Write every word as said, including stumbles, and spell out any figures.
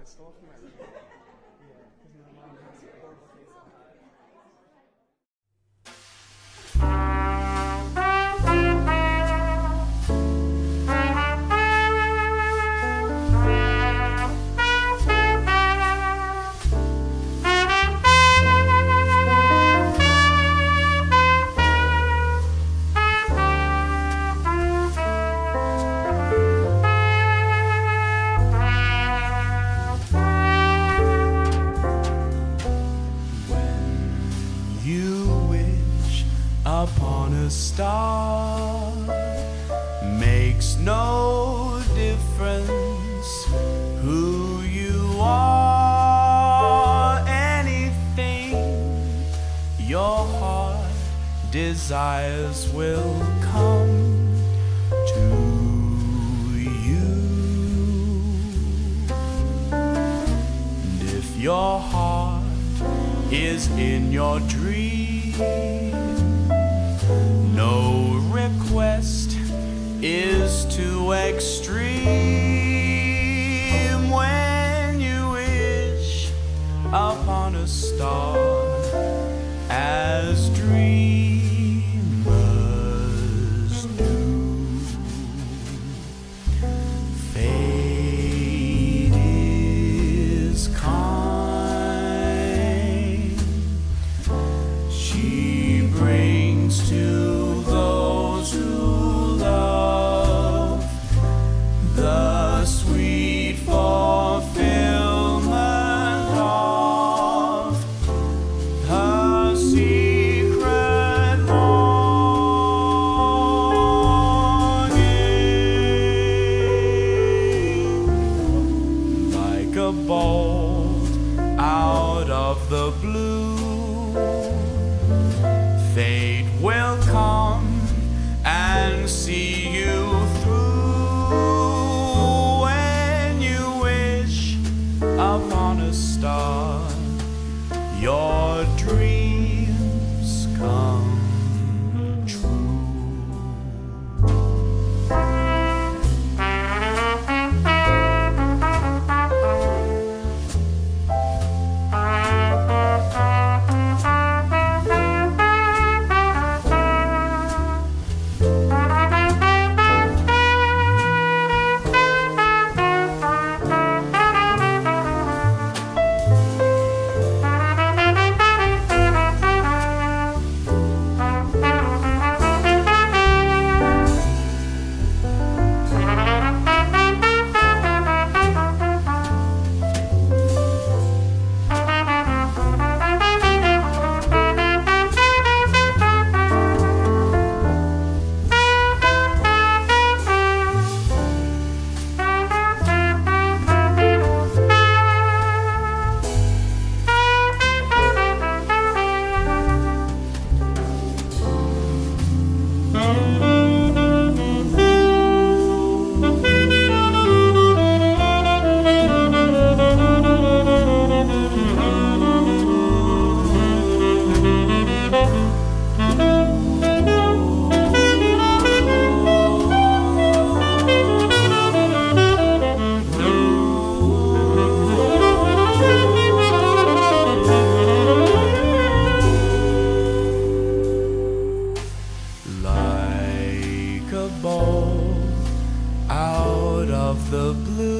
I stole from my room. Yeah, because my mom has a horrible case of that. Upon a star makes no difference who you are. Anything your heart desires will come to you. And if your heart is in your dream, no request is too extreme. When you wish upon a star, as dreamers do, fate is kind. She brings to the blue.